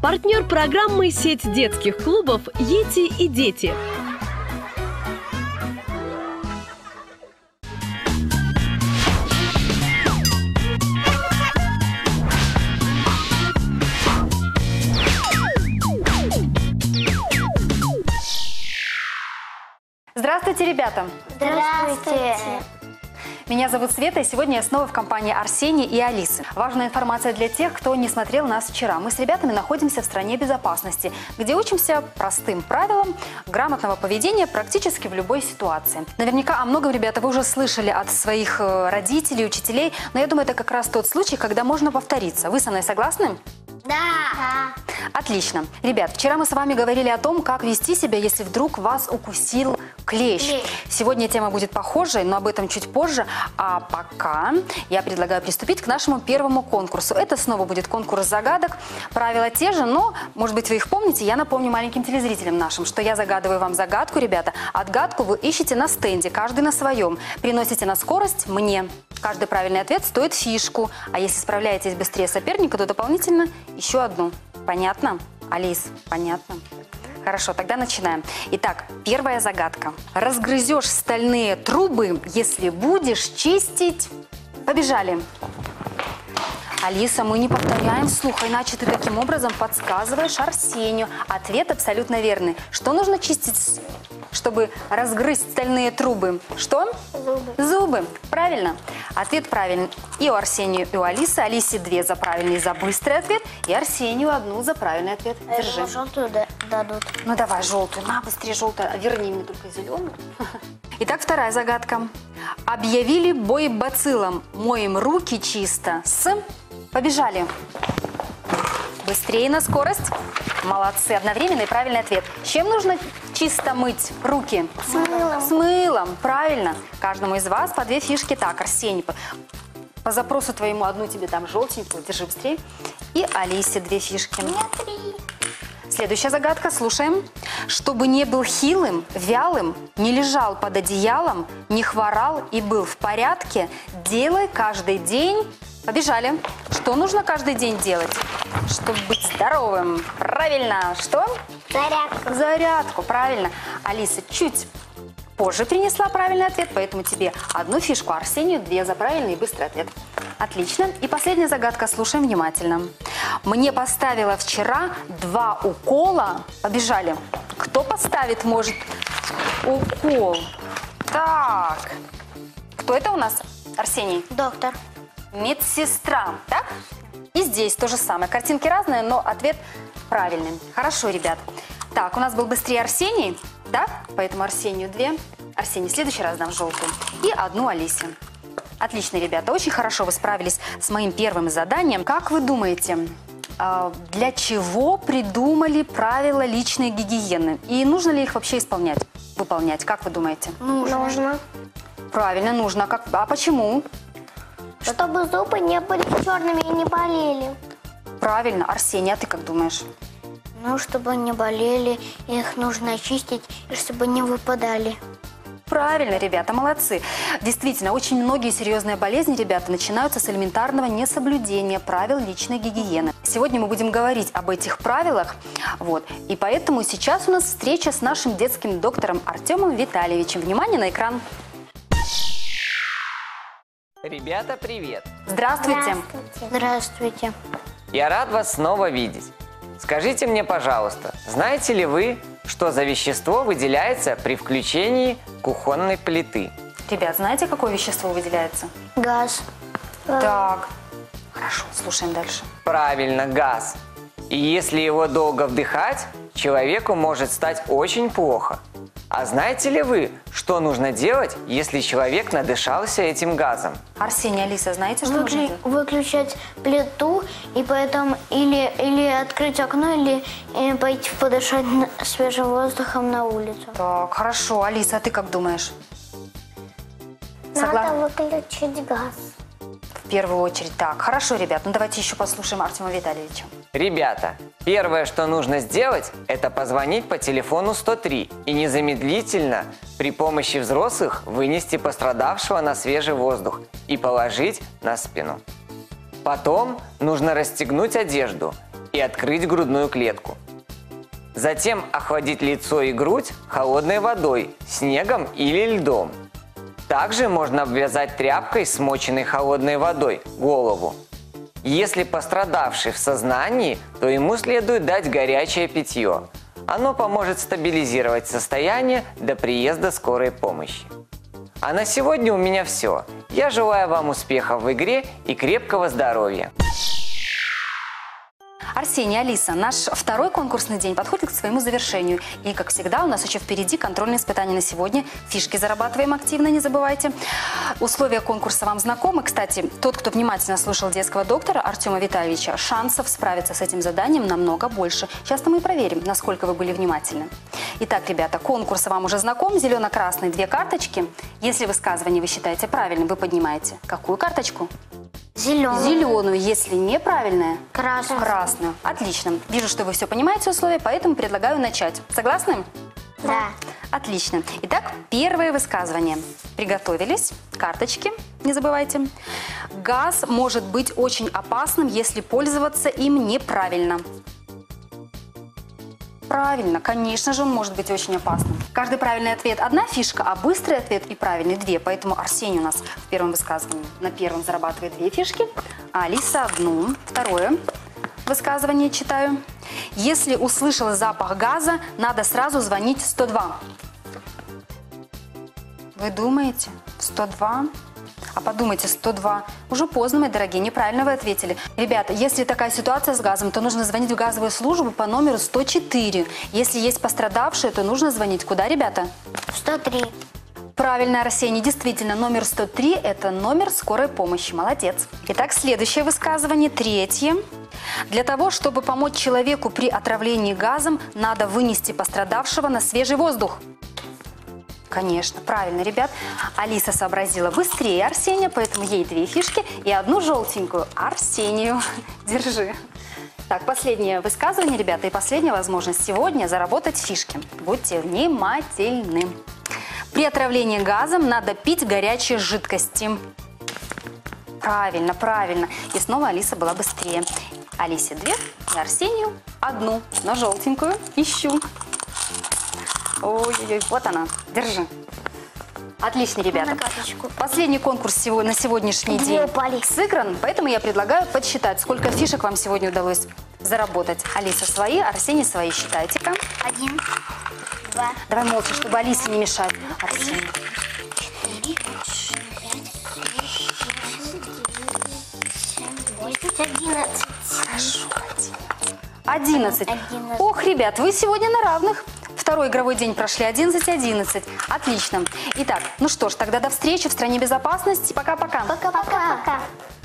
Партнер программы «Сеть детских клубов «Ети и дети». Здравствуйте, ребята! Здравствуйте! Меня зовут Света, и сегодня я снова в компании Арсения и Алисы. Важная информация для тех, кто не смотрел нас вчера. Мы с ребятами находимся в стране безопасности, где учимся простым правилам грамотного поведения практически в любой ситуации. Наверняка о многом, ребята, вы уже слышали от своих родителей, учителей, но я думаю, это как раз тот случай, когда можно повториться. Вы со мной согласны? Да! Отлично. Ребят, вчера мы с вами говорили о том, как вести себя, если вдруг вас укусил клещ. Сегодня тема будет похожей, но об этом чуть позже. А пока я предлагаю приступить к нашему первому конкурсу. Это снова будет конкурс загадок. Правила те же, но, может быть, вы их помните. Я напомню маленьким телезрителям нашим, что я загадываю вам загадку, ребята. Отгадку вы ищете на стенде, каждый на своем. Приносите на скорость мне. Каждый правильный ответ стоит фишку. А если справляетесь быстрее соперника, то дополнительно еще одну. Понятно? Алис, понятно? Хорошо, тогда начинаем. Итак, первая загадка. Разгрызешь стальные трубы, если будешь чистить... Побежали. Алиса, мы не повторяем вслух, иначе ты таким образом подсказываешь Арсению. Ответ абсолютно верный. Что нужно чистить, чтобы разгрызть стальные трубы? Что? Зубы. Зубы. Правильно. Ответ правильный. И у Арсению, и у Алисы. Алисе 2 за правильный и за быстрый ответ. И Арсению 1 за правильный ответ. Держи. Желтую дадут. Ну давай желтую. На, быстрее желтую. Верни мне только зеленую. Итак, вторая загадка. Объявили бой бациллам. Моем руки чисто с... Побежали. Быстрее на скорость. Молодцы. Одновременный правильный ответ. Чем нужно чисто мыть руки? С мылом. С мылом. Правильно. Каждому из вас по 2 фишки. Так, Арсений, по запросу твоему одну тебе там желтенькую. Держи быстрее. И Алисе 2 фишки. У меня 3. Следующая загадка. Слушаем. Чтобы не был хилым, вялым, не лежал под одеялом, не хворал и был в порядке, делай каждый день... Побежали. Что нужно каждый день делать, чтобы быть здоровым? Правильно. Что? Зарядку. Зарядку. Правильно. Алиса чуть позже принесла правильный ответ, поэтому тебе 1 фишку, Арсению 2 за правильный и быстрый ответ. Отлично. И последняя загадка. Слушаем внимательно. Мне поставила вчера 2 укола. Побежали. Кто поставит, может, укол? Так. Кто это у нас, Арсений? Доктор. Медсестра, так? И здесь то же самое. Картинки разные, но ответ правильный. Хорошо, ребят. Так, у нас был быстрее Арсений, да? Поэтому Арсению 2. Арсений, в следующий раз дам желтую. И 1 Алисе. Отлично, ребята. Очень хорошо вы справились с моим первым заданием. Как вы думаете, для чего придумали правила личной гигиены? И нужно ли их вообще выполнять? Как вы думаете? Нужно. Правильно, нужно. А почему? Чтобы зубы не были черными и не болели. Правильно. Арсений, а ты как думаешь? Ну, чтобы не болели, их нужно очистить, и чтобы не выпадали. Правильно, ребята, молодцы. Действительно, очень многие серьезные болезни, ребята, начинаются с элементарного несоблюдения правил личной гигиены. Сегодня мы будем говорить об этих правилах, и поэтому сейчас у нас встреча с нашим детским доктором Артемом Витальевичем. Внимание на экран. Ребята, привет! Здравствуйте. Здравствуйте. Я рад вас снова видеть. Скажите мне, пожалуйста, знаете ли вы, что за вещество выделяется при включении кухонной плиты? Ребят, знаете, какое вещество выделяется? Газ. Так, хорошо, слушаем дальше. Правильно, газ. И если его долго вдыхать, человеку может стать очень плохо. А знаете ли вы, что нужно делать, если человек надышался этим газом? Арсений, Алиса, знаете, что нужно делать? Выключать плиту и поэтому или открыть окно, или пойти подышать свежим воздухом на улицу. Так, хорошо. Алиса, а ты как думаешь? Надо выключить газ. В первую очередь. Так, хорошо, ребят. Ну давайте еще послушаем Артема Витальевича. Ребята, первое, что нужно сделать, это позвонить по телефону 103 и незамедлительно при помощи взрослых вынести пострадавшего на свежий воздух и положить на спину. Потом нужно расстегнуть одежду и открыть грудную клетку. Затем охладить лицо и грудь холодной водой, снегом или льдом. Также можно обвязать тряпкой, смоченной холодной водой, голову. Если пострадавший в сознании, то ему следует дать горячее питье. Оно поможет стабилизировать состояние до приезда скорой помощи. А на сегодня у меня все. Я желаю вам успехов в игре и крепкого здоровья. Арсений, Алиса, наш второй конкурсный день подходит к своему завершению. И, как всегда, у нас еще впереди контрольные испытания на сегодня. Фишки зарабатываем активно, не забывайте. Условия конкурса вам знакомы. Кстати, тот, кто внимательно слушал детского доктора Артема Витальевича, шансов справиться с этим заданием намного больше. Сейчас мы и проверим, насколько вы были внимательны. Итак, ребята, конкурс вам уже знаком. Зелено-красный, 2 карточки. Если высказывание вы считаете правильным, вы поднимаете какую карточку? Зеленую. Зеленую. Если неправильная? Красную. Красную. Отлично. Вижу, что вы все понимаете условия, поэтому предлагаю начать. Согласны? Да. Отлично. Итак, первое высказывание. Приготовились. Карточки, не забывайте. Газ может быть очень опасным, если пользоваться им неправильно. Правильно, конечно же, он может быть очень опасным. Каждый правильный ответ – 1 фишка, а быстрый ответ и правильный – 2. Поэтому Арсений у нас в первом высказывании на первом зарабатывает 2 фишки, а Алиса 1. Второе высказывание читаю. Если услышала запах газа, надо сразу звонить 102. Вы думаете? 102? А подумайте, 102. Уже поздно, мои дорогие, неправильно вы ответили. Ребята, если такая ситуация с газом, то нужно звонить в газовую службу по номеру 104. Если есть пострадавшие, то нужно звонить куда, ребята? 103. Правильно, Арсений. Действительно, номер 103 – это номер скорой помощи. Молодец. Итак, следующее высказывание, 3. Для того, чтобы помочь человеку при отравлении газом, надо вынести пострадавшего на свежий воздух. Конечно, правильно, ребят. Алиса сообразила быстрее Арсения, поэтому ей 2 фишки и 1 желтенькую Арсению. Держи. Так, последнее высказывание, ребята, и последняя возможность сегодня заработать фишки. Будьте внимательны. При отравлении газом надо пить горячие жидкости. Правильно, правильно. И снова Алиса была быстрее. Алисе 2 и Арсению 1, но желтенькую ищу. Ой-ой-ой, вот она, держи. Отлично, ребята. Последний конкурс на сегодняшний день сыгран, поэтому я предлагаю подсчитать, сколько фишек вам сегодня удалось заработать. Алиса свои, Арсений свои. Считайте-ка. 1, 2. Давай молча, чтобы Алисе не мешать. Арсений. 4, 5, 6, 7, 8, 11. Хорошо, 11. Ох, ребят, вы сегодня на равных. Второй игровой день прошли 11-11. Отлично. Итак, ну что ж, тогда до встречи в стране безопасности. Пока-пока. Пока-пока.